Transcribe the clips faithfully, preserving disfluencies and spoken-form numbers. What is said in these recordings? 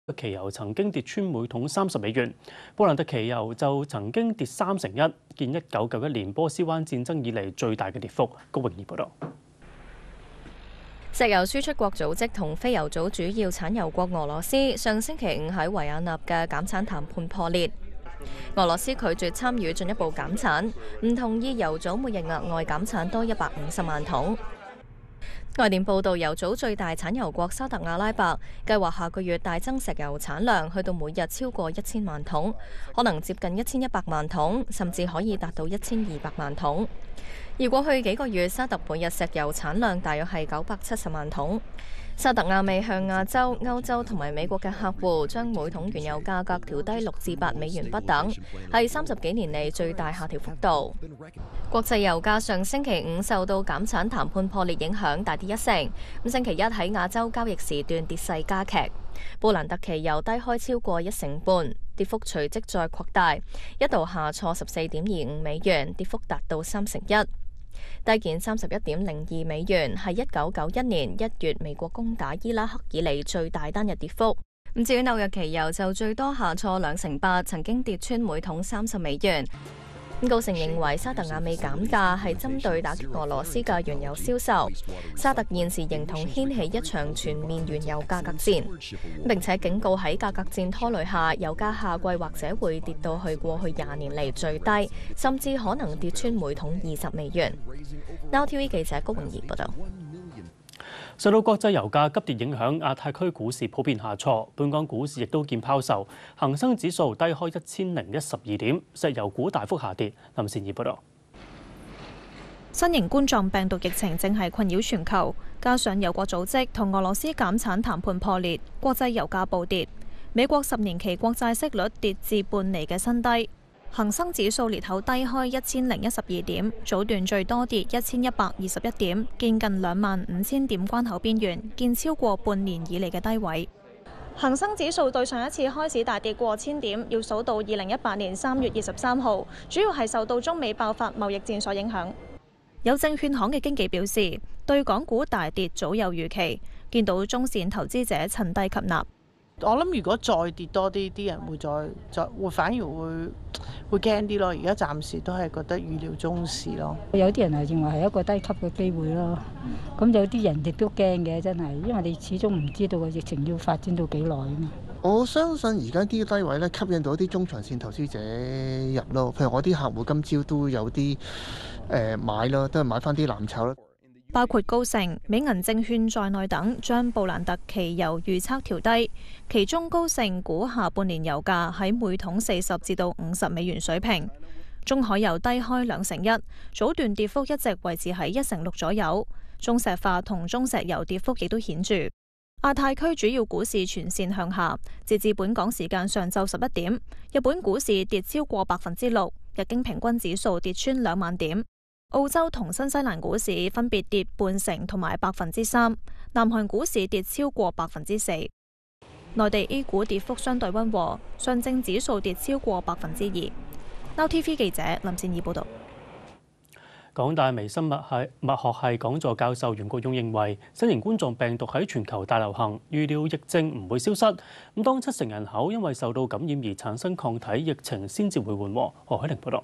期油曾經跌穿每桶三十美元，布蘭特期油就曾經跌三成一，見一九九一年波斯灣戰爭以嚟最大嘅跌幅。高永儀報導。 石油輸出國組織同非油組主要產油國俄羅斯上星期五喺維也納嘅減產談判破裂。俄羅斯拒絕參與進一步減產，唔同意油組每日額外減產多一百五十萬桶。外電報道，油組最大產油國沙特阿拉伯計劃下個月大增石油產量，去到每日超過一千萬桶，可能接近一千一百萬桶，甚至可以達到一千二百萬桶。而過去幾個月，沙特每日石油產量大約係九百七十萬桶。沙特阿美向亞洲、歐洲同埋美國嘅客戶將每桶原油價格調低六至八美元不等，係三十幾年嚟最大下調幅度。國際油價上星期五受到減產談判破裂影響，大跌一成。咁星期一喺亞洲交易時段跌勢加劇，布蘭特期油低開超過一成半，跌幅隨即再擴大，一度下挫十四點二五美元，跌幅達到三成一。低見三十一點零二美元，係一九九一年一月美國攻打伊拉克以嚟最大單日跌幅。咁至於紐約期油就最多下挫兩成八，曾經跌穿每桶三十美元。高盛認為沙特阿美減價係針對打擊俄羅斯嘅原油銷售，沙特現時形同掀起一場全面原油價格戰，並且警告喺價格戰拖累下，油價下季或者會跌到去過去廿年嚟最低，甚至可能跌穿每桶二十美元。Now T V 記者高永儀報道。 受到國際油價急跌影響，亞太區股市普遍下挫，本港股市亦都見拋售，恒生指數低開一千零一十二點，石油股大幅下跌。林善儀報道。 新型冠狀病毒疫情正係困擾全球，加上油國組織同俄羅斯減產談判破裂，國際油價暴跌。美國十年期國債息率跌至半厘嘅新低。恒生指數裂口低開一千零一十二點，早段最多跌一千一百二十一點，見近兩萬五千點關口邊緣，見超過半年以嚟嘅低位。恒生指數對上一次開始大跌過千點，要數到二零一八年三月二十三號，主要係受到中美爆發貿易戰所影響。有證券行嘅經紀表示，對港股大跌早有預期，見到中線投資者趁低吸納。 我諗如果再跌多啲，啲人會再再會反而會會驚啲咯。而家暫時都係覺得預料中事咯。 有啲人係認為係一個低級嘅機會咯。咁有啲人亦都驚嘅，真係，因為你始終唔知道個疫情要發展到幾耐啊嘛。 我相信而家啲低位咧吸引到啲中長線投資者入咯。譬如我啲客戶今朝都有啲誒、呃、買咯，都係買翻啲藍籌咯。 包括高盛、美銀證券在內等，將布蘭特期油預測調低。其中高盛估下半年油價喺每桶四十至到五十美元水平。中海油低開兩成一，早段跌幅一直維持喺一成六左右。中石化同中石油跌幅亦都顯著。亞太區主要股市全線向下，截至本港時間上晝十一點，日本股市跌超過百分之六，日經平均指數跌穿兩萬點。澳洲同新西蘭股市分別跌半成同埋百分之三，南韓股市跌超過百分之四。內地 A 股跌幅相對溫和，上證指數跌超過百分之二。Now T V 記者林善儀報道。 港大微生物系物學系講座教授袁國勇認為，新型冠狀病毒喺全球大流行，預料疫症唔會消失。咁當七成人口因為受到感染而產生抗體，疫情先至會緩和。何海玲報道。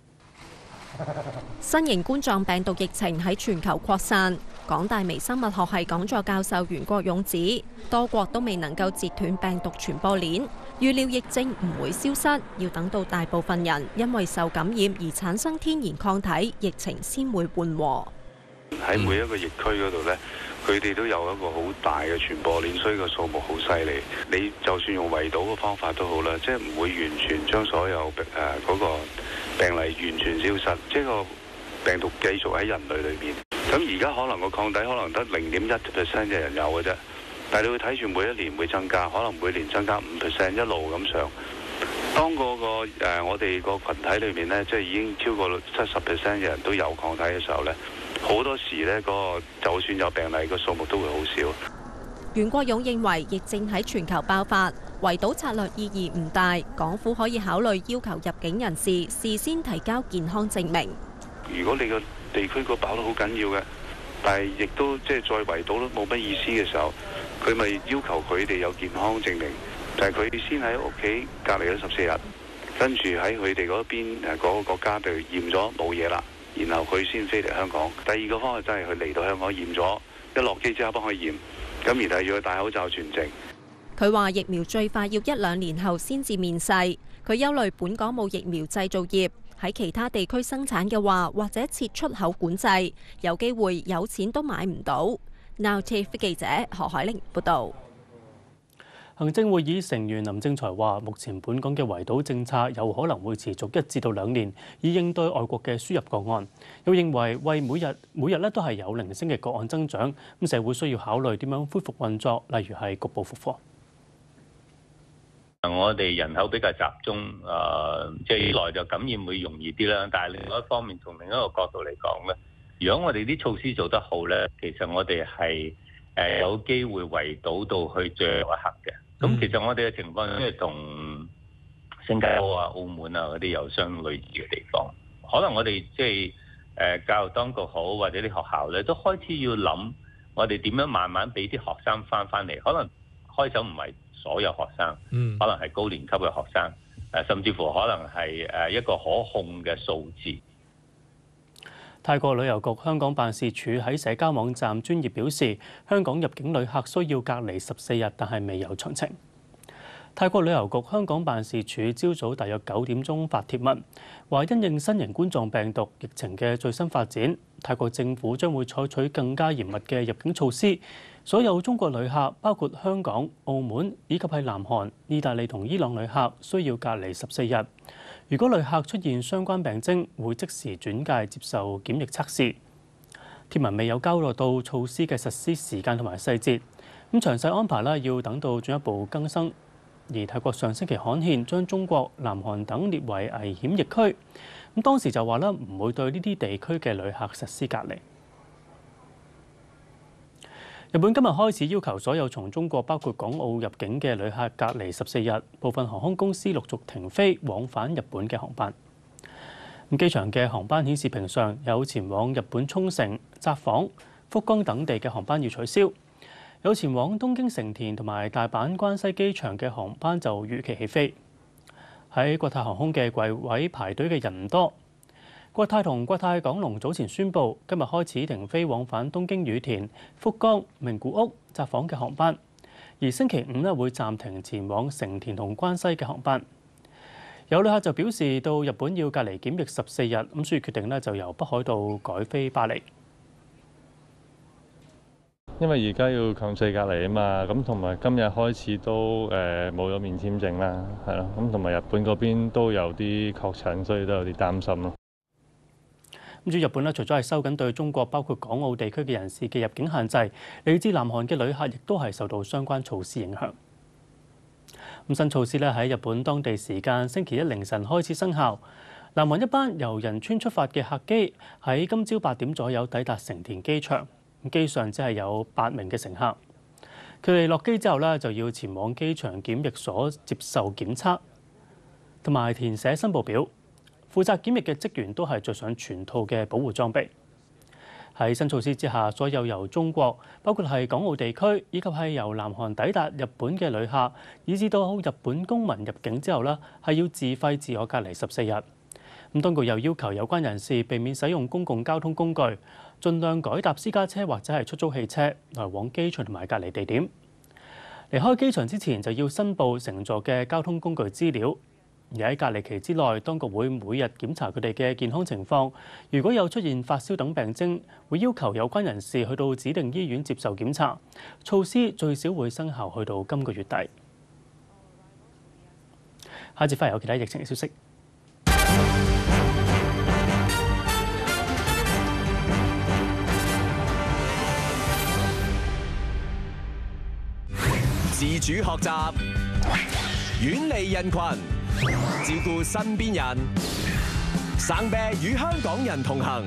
新型冠狀病毒疫情喺全球擴散，港大微生物學系講座教授袁國勇指，多國都未能夠截斷病毒傳播鏈，預料疫症唔會消失，要等到大部分人因為受感染而產生天然抗體，疫情先會緩和。 喺每一個疫區嗰度呢，佢哋都有一個好大嘅傳播鏈，所以個數目好犀利。你就算用圍堵嘅方法都好啦，即係唔會完全將所有誒嗰個病例完全消失，即係個病毒繼續喺人類裏邊。咁而家可能個抗體可能得零點一 percent 嘅人有嘅啫，但係你會睇住每一年會增加，可能每年增加五 percent 一路咁上。當嗰個誒我哋個群體裏面呢，即係已經超過七十 percent 嘅人都有抗體嘅時候呢，好多時呢，嗰個就算有病例個數目都會好少。 袁國勇認為疫症喺全球爆發，圍堵策略意義唔大，港府可以考慮要求入境人士事先提交健康證明。 如果你個地區個爆得好緊要嘅，但係亦都即係再圍堵都冇乜意思嘅時候，佢咪要求佢哋有健康證明， 就係佢先喺屋企隔離咗十四日，跟住喺佢哋嗰邊誒嗰個國家度驗咗冇嘢啦，然後佢先飛嚟香港。第二個方法真係佢嚟到香港驗咗，一落機之後幫佢驗，咁然後要佢戴口罩全程。 佢話疫苗最快要一兩年後先至面世，佢憂慮本港冇疫苗製造業，喺其他地區生產嘅話，或者設出口管制，有機會有錢都買唔到。Now T V 記者何海玲報導。 行政會議成員林正財話：目前本港嘅圍堵政策有可能會持續一至到兩年，以應對外國嘅輸入個案。又認為為每日每日咧都係有零星嘅個案增長，咁社會需要考慮點樣恢復運作，例如係局部復課。 我哋人口比較集中，誒、呃，即係內就感染會容易啲啦。但係另外一方面，從另一個角度嚟講咧，如果我哋啲措施做得好咧，其實我哋係誒有機會圍堵到去最後一刻嘅。咁、嗯、其實我哋嘅情況即係同新加坡啊、澳門啊嗰啲有相類似嘅地方。可能我哋即係誒教育當局好，或者啲學校咧，都開始要諗我哋點樣慢慢俾啲學生翻翻嚟。可能開手唔係所有學生，嗯，可能係高年級嘅學生，誒，甚至乎可能係誒一個可控嘅數字。 泰國旅遊局香港辦事處喺社交網站專頁表示，香港入境旅客需要隔離十四日，但係未有詳情。泰國旅遊局香港辦事處朝早大約九點鐘發帖文，話因應新型冠狀病毒疫情嘅最新發展，泰國政府將會採取更加嚴密嘅入境措施。所有中國旅客，包括香港、澳門以及係南韓、意大利同伊朗旅客，需要隔離十四日。如果旅客出現相關病徵，會即時轉介接受檢疫測試。貼文未有交代到措施嘅實施時間同埋細節，咁詳細安排啦，要等到進一步更新。而泰國上星期刊憲將中國、南韓等列為危險疫區，咁當時就話啦，唔會對呢啲地區嘅旅客實施隔離。日本今日開始要求所有從中國包括港澳入境嘅旅客隔離十四日，部分航空公司陸續停飛往返日本嘅航班。咁機場嘅航班顯示屏上有前往日本沖繩、札幌、福岡等地嘅航班要取消，有前往東京成田同埋大阪關西機場嘅航班就如期起飛。喺國泰航空嘅櫃位排隊嘅人唔多。國泰同國泰港龍早前宣布，今日開始停飛往返東京羽田、福岡、名古屋、札幌嘅航班，而星期五咧會暫停前往成田同關西嘅航班。有旅客就表示到日本要隔離檢疫十四日，咁所以決定咧就由北海道改飛巴黎。 因為而家要強制隔離啊嘛，咁同埋今日開始都誒冇咗免簽證啦，係咯，咁同埋日本嗰邊都有啲確診，所以都有啲擔心咯。咁至於日本咧，除咗係收緊對中國包括港澳地區嘅人士嘅入境限制，嚟自南韓嘅旅客亦都係受到相關措施影響。咁新措施咧喺日本當地時間星期一凌晨開始生效。南韓一班由仁川出發嘅客機喺今朝八點左右抵達成田機場，機上只係有八名嘅乘客。佢哋落機之後咧，就要前往機場檢疫所接受檢測，同埋填寫申報表。負責檢疫嘅職員都係着上全套嘅保護裝備。喺新措施之下，所有由中國，包括係港澳地區，以及係由南韓抵達日本嘅旅客，以至到日本公民入境之後呢，係要自費自我隔離十四日。咁當局又要求有關人士避免使用公共交通工具，盡量改搭私家車或者係出租汽車來往機場同埋隔離地點。離開機場之前就要申報乘坐嘅交通工具資料。而喺隔離期之內，當局會每日檢查佢哋嘅健康情況。如果有出現發燒等病徵，會要求有關人士去到指定醫院接受檢查。措施最少會生效去到今個月底。下一節翻嚟有其他疫情嘅消息。 自主學習，遠離人群。照顧身邊人，生病與香港人同行，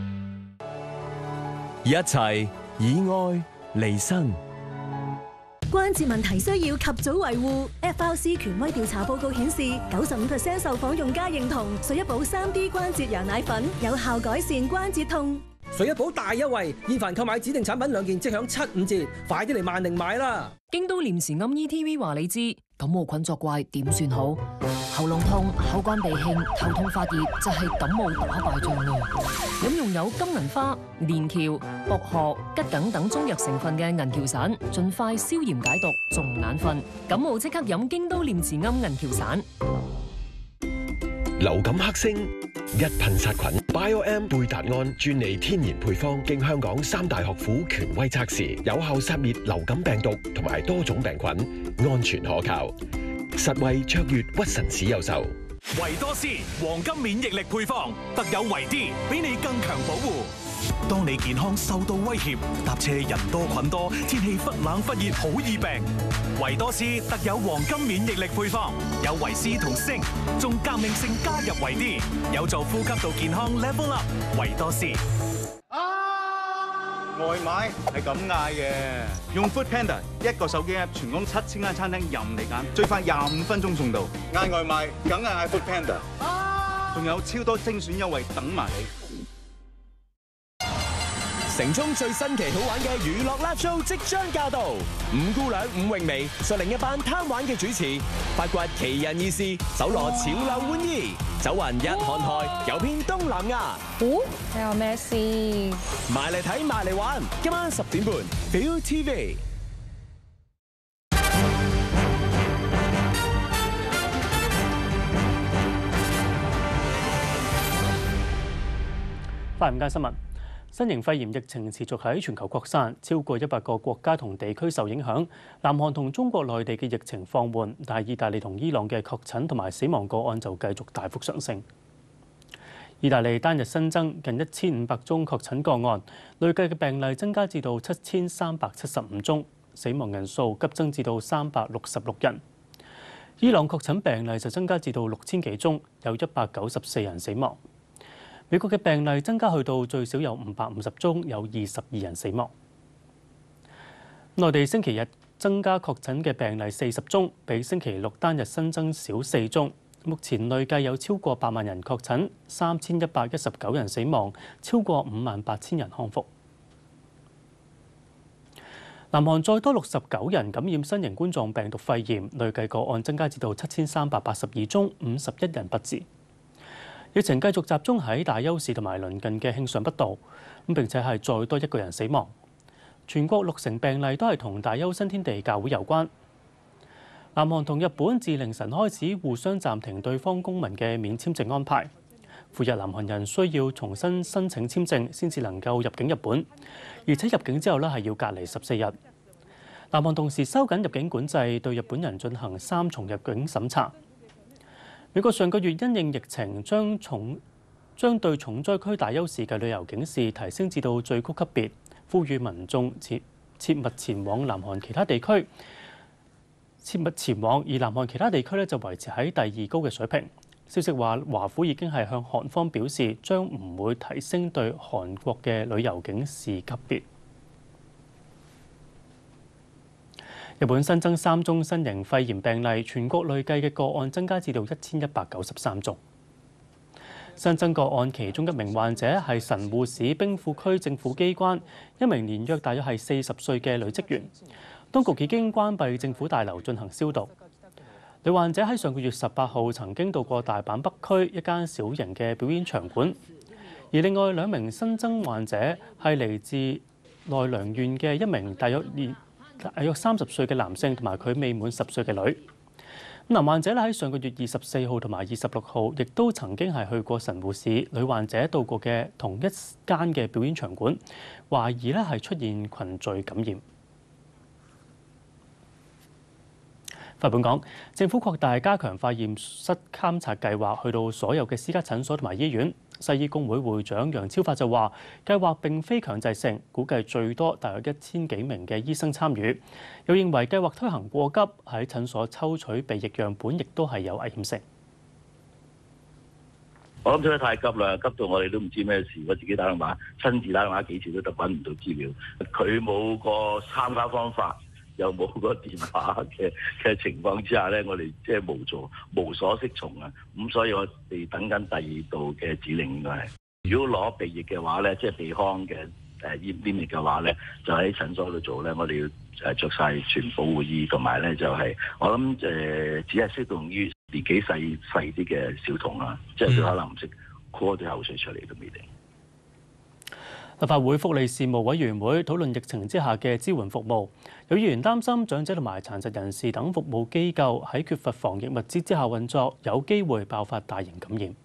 一齊以愛離身。 關節問題需要及早維護。F R C 權威調查報告顯示，九十五 percent 受訪用家認同水一寶三 D 關節羊奶粉有效改善關節痛。 水一寶大優惠，現凡購買指定產品兩件即享七五折，快啲嚟萬寧買啦！ 京都廉時暗 E T V 話你知，感冒菌作怪點算好？喉嚨痛、口乾鼻興、頭痛發熱就係感冒打敗仗啦！飲用有金銀花、連翹、薄荷、桔梗等中藥成分嘅銀翹散，盡快消炎解毒，仲唔眼瞓？感冒即刻飲京都廉時暗銀翹散。 流感黑星一噴殺菌 ，Bio-M 貝達胺專利天然配方，經香港三大學府權威測試，有效殺滅流感病毒同埋多種病菌，安全可靠，實惠卓越屈臣氏有售。 維多斯黃金免疫力配方，特有維 D， 比你更強保護。當你健康受到威脅，搭車人多菌多，天氣忽冷忽熱，好易病。維多斯特有黃金免疫力配方，有維 C 同鋅，仲革命性加入維 D， 有助呼吸道健康 level up。維多斯。 外賣係咁嗌嘅，用 Food Panda 一個手機 app， 全港七千間餐廳任你揀，最快廿五分鐘送到。嗌外賣梗係嗌 Food Panda， 仲有超多精選優惠等埋你。 城中最新奇好玩嘅娛樂 live show 即將駕到，五姑娘伍詠薇率領一班貪玩嘅主持，發掘奇人異事，搜羅潮流玩意，走勻日韓台，遊遍東南亞。 哦，有咩事？ 埋嚟睇，埋嚟玩，今晚十點半 ，Viu T V。 翻午間新聞。新型肺炎疫情持續喺全球擴散，超過一百個國家同地區受影響。南韓同中國內地嘅疫情放緩，但係意大利同伊朗嘅確診同埋死亡個案就繼續大幅上升。意大利單日新增近一千五百宗確診個案，累計嘅病例增加至到七千三百七十五宗，死亡人數急增至到三百六十六人。伊朗確診病例就增加至到六千幾宗，有一百九十四人死亡。美國嘅病例增加去到最少有五百五十宗，有二十二人死亡。內地星期日增加確診嘅病例四十宗，比星期六單日新增少四宗。目前累計有超過八萬人確診，三千一百一十九人死亡，超過五萬八千人康復。南韓再多六十九人感染新型冠狀病毒肺炎，累計個案增加至到七千三百八十二宗，五十一人不治。疫情繼續集中喺大邱市同埋鄰近嘅慶尚北道，咁並且係再多一個人死亡。全國六成病例都係同大邱新天地教會有關。南韓同日本自凌晨開始互相暫停對方公民嘅免簽證安排，赴日南韓人需要重新申請簽證先至能夠入境日本，而且入境之後呢係要隔離十四日。南韓同時收緊入境管制，對日本人進行三重入境審查。美國上個月因應疫情，將重將對重災區大邱市嘅旅遊警示提升至到最高級別，呼籲民眾切切勿前往南韓其他地區，切勿前往。而南韓其他地區咧就維持喺第二高嘅水平。消息話，華府已經係向韓方表示，將唔會提升對韓國嘅旅遊警示級別。日本新增三宗新型肺炎病例，全國累計嘅個案增加至到一千一百九十三宗。新增個案其中一名患者係神戶市兵庫區政府機關一名年約大約係四十歲嘅女職員，當局已經關閉政府大樓進行消毒。女患者喺上個月十八號曾經到過大阪北區一間小型嘅表演場館，而另外兩名新增患者係嚟自奈良縣嘅一名大約年大約三十歲嘅男性同埋佢未滿十歲嘅女。男患者咧喺上個月二十四號同埋二十六號，亦都曾經係去過神戶市女患者到過嘅同一間嘅表演場館，懷疑咧係出現群聚感染。翻本港，政府擴大加強化驗室監察計劃，去到所有嘅私家診所同埋醫院。西醫工會會長楊超發就話，計劃並非強制性，估計最多大約一千幾名嘅醫生參與。又認為計劃推行過急，喺診所抽取鼻液樣本亦都係有危險性。 我諗推得太急啦，急到我哋都唔知咩事。我自己打電話，親自打電話幾次都得揾唔到資料。佢冇個參加方法，又冇個電話嘅嘅情況之下咧，我哋即係無助無所適從啊！咁所以我哋等緊第二度嘅指令應該係。 如果攞鼻翼嘅話咧，即係鼻腔嘅誒黏黏液嘅話咧，就喺診所度做咧，我哋要誒著曬全保護衣，同埋咧就係我諗誒只係適用於年紀細細啲嘅小童啦，即係佢可能唔識屙啲口水出嚟都未定。 立法會福利事務委員會討論疫情之下嘅支援服務，有議員擔心長者同埋殘疾人士等服務機構喺缺乏防疫物資之下運作，有機會爆發大型感染。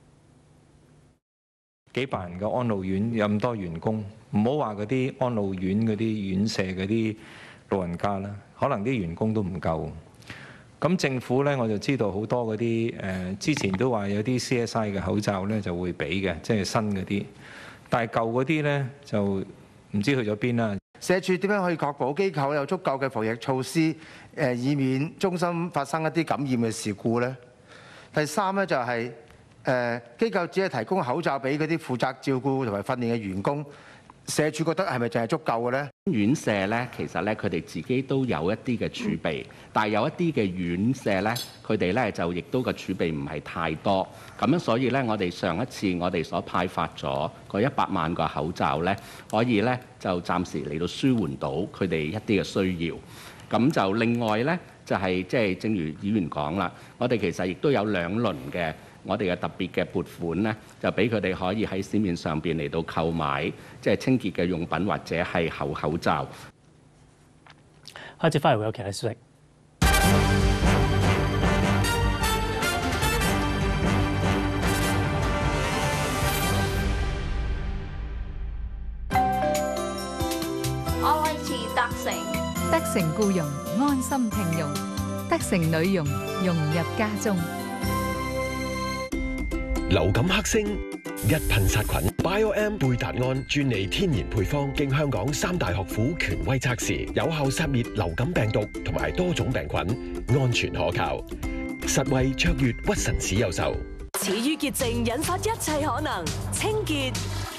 幾百人嘅安老院有咁多員工，唔好話嗰啲安老院嗰啲院舍嗰啲老人家啦，可能啲員工都唔夠。咁政府咧，我就知道好多嗰啲誒，之前都話有啲 C S I 嘅口罩咧就會俾嘅，即係新嗰啲。但係舊嗰啲咧就唔知去咗邊啦。 社署點樣可以確保機構有足夠嘅防疫措施，誒以免中心發生一啲感染嘅事故呢？第三咧就係誒機構只係提供口罩俾嗰啲負責照顧同埋訓練嘅員工，社署覺得係咪淨係足夠嘅呢？ 院舍咧，其實咧佢哋自己都有一啲嘅儲備，但係有一啲嘅院舍咧，佢哋咧就亦都個儲備唔係太多，咁樣所以咧，我哋上一次我哋所派發咗嗰一百萬個口罩咧，可以咧就暫時嚟到舒緩到佢哋一啲嘅需要。咁就另外咧，就係即係正如議員講啦，我哋其實亦都有兩輪嘅。我哋嘅特別嘅撥款呢，就俾佢哋可以喺市面上邊嚟到購買，即係清潔嘅用品或者係厚口罩。 下節翻嚟會有其他消息。 我維持德成， 德成僱傭，安心聘用，德成女傭融入家中。 流感克星一噴殺菌 ，Bio-M 貝達胺專利天然配方，經香港三大學府權威測試，有效殺滅流感病毒同埋多種病菌，安全可靠，實惠卓越屈臣氏有售。 始於潔淨，引發一切可能，清潔、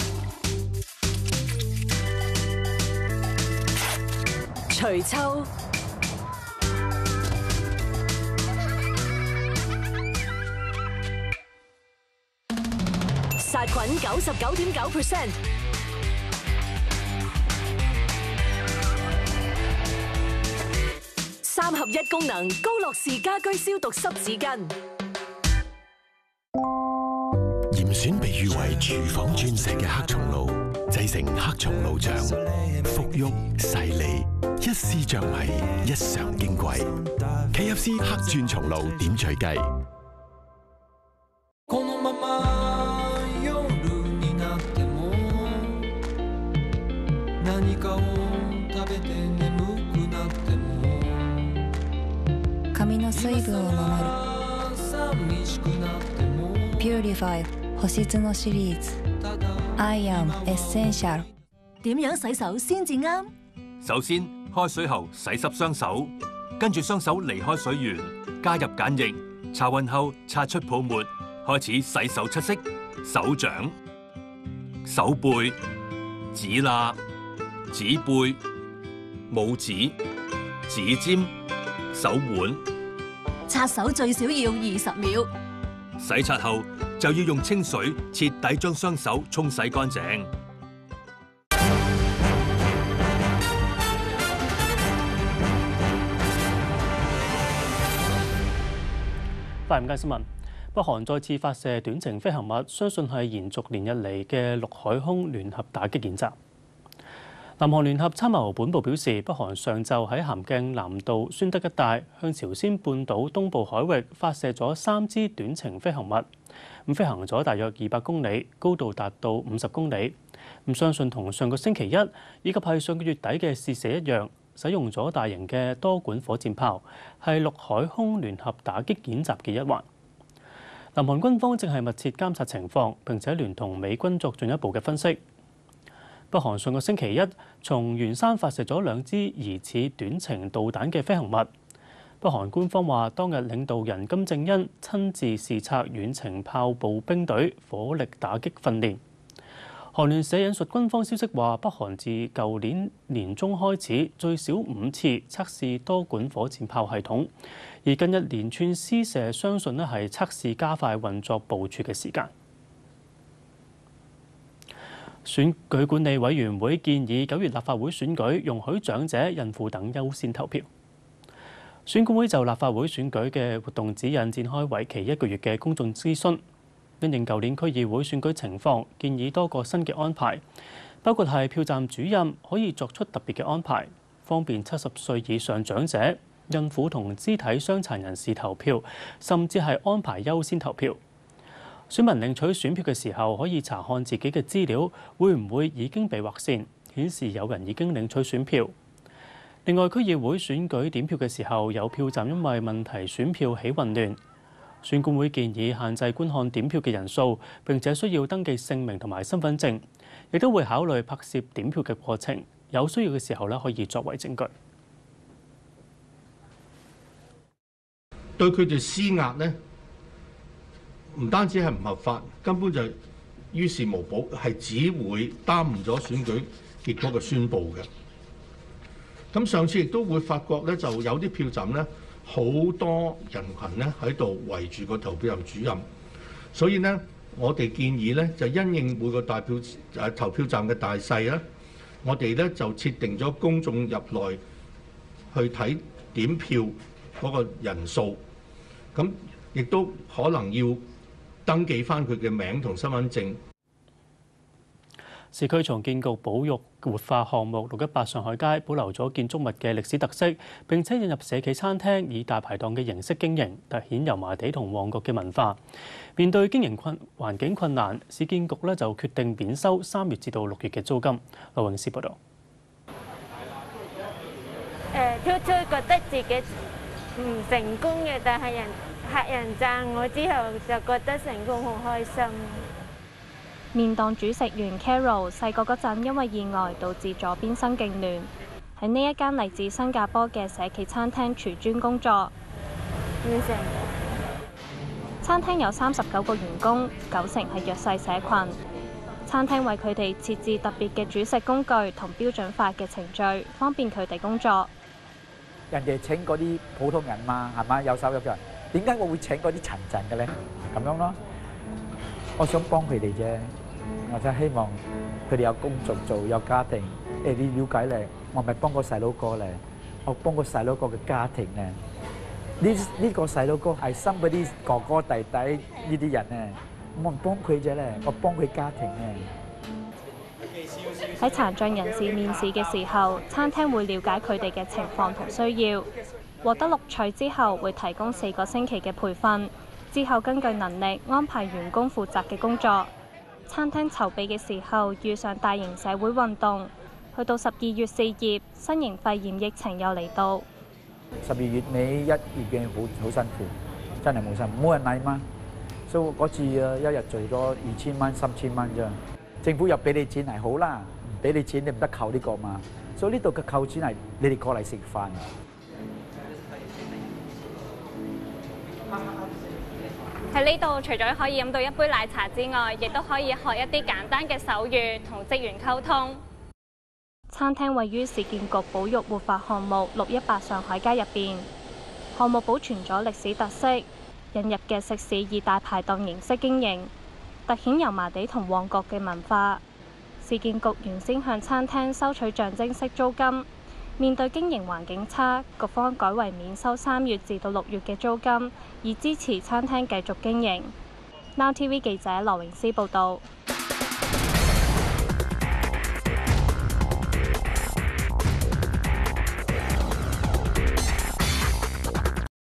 除臭、殺菌九十九點九 percent， 三合一功能，高樂士家居消毒濕紙巾。 嚴選被譽為廚房鑽石嘅黑松露，製成黑松露醬，馥郁細膩，一絲着迷，一嘗矜貴。K F C 黑鑽松露點綴雞。 髪の水分を守る Purify 保湿のシリーズ Iron Essential。 點樣洗手先至啱？ 首先開水後洗濕雙手，跟住雙手離開水源，加入鹼液，搽勻後擦出泡沫，開始洗手七式：手掌、手背、指罅、指背、拇指、指尖、手腕。 擦手最少要二十秒。 洗刷後就要用清水徹底將雙手沖洗乾淨。 翻嚟午間新聞，北韓再次發射短程飛行物，相信係延續連日嚟嘅陸海空聯合打擊演習。南韓聯合參謀本部表示，北韓上晝喺咸鏡南道宣德一帶向朝鮮半島東部海域發射咗三支短程飛行物，咁飛行咗大約二百公里，高度達到五十公里。咁相信同上個星期一以及係上個月底嘅試射一樣，使用咗大型嘅多管火箭炮，係陸海空聯合打擊演習嘅一環。南韓軍方正係密切監察情況，並且聯同美軍作進一步嘅分析。北韓上個星期一從元山發射咗兩支疑似短程導彈嘅飛行物。北韓官方話，當日領導人金正恩親自視察遠程炮步兵隊火力打擊訓練。韓聯社引述軍方消息話，北韓自舊年年中開始最少五次測試多管火箭炮系統，而近日連串試射相信咧係測試加快運作部署嘅時間。 選舉管理委員會建議九月立法會選舉容許長者、孕婦等優先投票。選管會就立法會選舉嘅活動指引展開為期一個月嘅公眾諮詢，因應舊年區議會選舉情況，建議多個新嘅安排，包括係票站主任可以作出特別嘅安排，方便七十歲以上長者、孕婦同肢體傷殘人士投票，甚至係安排優先投票。選民領取選票嘅時候，可以查看自己嘅資料，會唔會已經被劃線，顯示有人已經領取選票。另外，區議會選舉點票嘅時候，有票站因為問題選票起混亂，選管會建議限制觀看點票嘅人數，並且需要登記姓名同埋身份證，亦都會考慮拍攝點票嘅過程，有需要嘅時候咧可以作為證據。 對佢哋施壓呢，唔單止係唔合法，根本就於事無補，係只會耽誤咗選舉結果嘅宣佈嘅。咁上次亦都會發覺咧，就有啲票站咧，好多人群咧喺度圍住個投票站主任，所以呢，我哋建議咧就因應每個大票誒投票站嘅大細咧，我哋咧就設定咗公眾入內去睇點票嗰個人數，咁亦都可能要登記翻佢嘅名同身份證。 市區重建局保育活化項目六一八上海街保留咗建築物嘅歷史特色，並且引入社企餐廳以大排檔嘅形式經營，凸顯油麻地同旺角嘅文化。面對經營困環境困難，市建局咧就決定免收三月至到六月嘅租金。劉永思報導。 誒，初初覺得自己唔成功嘅，但係人客人讚我之後，就覺得成功，好開心。 麵檔主食員 Carol 細個嗰陣因為意外導致左邊身痙攣，喺呢一間嚟自新加坡嘅社企餐廳廚專工作。餐廳有三十九個員工，九成係弱勢社群。餐廳為佢哋設置特別嘅煮食工具同標準化嘅程序，方便佢哋工作。 人哋請嗰啲普通人嘛，係嘛，有手有腳，點解我會請嗰啲殘疾嘅咧？咁樣咯，我想幫佢哋啫。我真係希望佢哋有工作做，有家庭。誒，你了解咧，我咪幫個細佬哥咧，我幫個細佬哥嘅家庭咧。呢呢個細佬哥係生嗰啲哥哥弟弟呢啲人咧，我唔幫佢啫咧，我幫佢家庭咧。 喺殘障人士面試嘅時候，餐廳會了解佢哋嘅情況同需要，獲得錄取之後會提供四個星期嘅培訓，之後根據能力安排員工負責嘅工作。餐廳籌備嘅時候遇上大型社會運動，去到十二月四葉，新型肺炎疫情又嚟到。 十二月尾一月嘅好好辛苦，真係冇辛苦，冇人嚟嘛。所以嗰次啊，一日做咗二千蚊、三千蚊啫。政府又俾你錢係好啦，唔俾你錢你唔得扣呢個嘛。所以呢度嘅扣錢係你哋過嚟食飯。 喺呢度除咗可以飲到一杯奶茶之外，亦都可以學一啲簡單嘅手語同職員溝通。餐廳位於市建局保育活化項目六一八上海街入邊，項目保存咗歷史特色，引入嘅食肆以大排檔形式經營，凸顯油麻地同旺角嘅文化。市建局原先向餐廳收取象徵式租金，面對經營環境差，局方改為免收三月至到六月嘅租金，以支持餐廳繼續經營。Now T V 記者羅永思報導。